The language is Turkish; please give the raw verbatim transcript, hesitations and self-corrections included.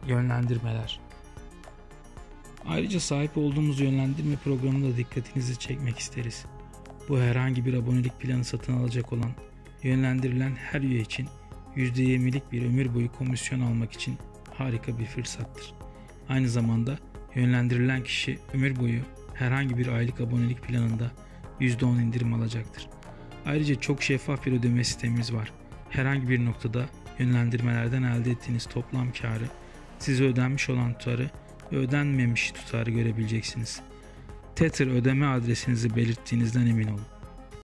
Yönlendirmeler. Ayrıca sahip olduğumuz yönlendirme programında dikkatinizi çekmek isteriz. Bu herhangi bir abonelik planı satın alacak olan, yönlendirilen her üye için yüzde yirmilik bir ömür boyu komisyon almak için harika bir fırsattır. Aynı zamanda yönlendirilen kişi ömür boyu herhangi bir aylık abonelik planında yüzde on indirim alacaktır. Ayrıca çok şeffaf bir ödeme sistemimiz var. Herhangi bir noktada yönlendirmelerden elde ettiğiniz toplam karı, size ödenmiş olan tutarı ve ödenmemiş tutarı görebileceksiniz. Tether ödeme adresinizi belirttiğinizden emin olun.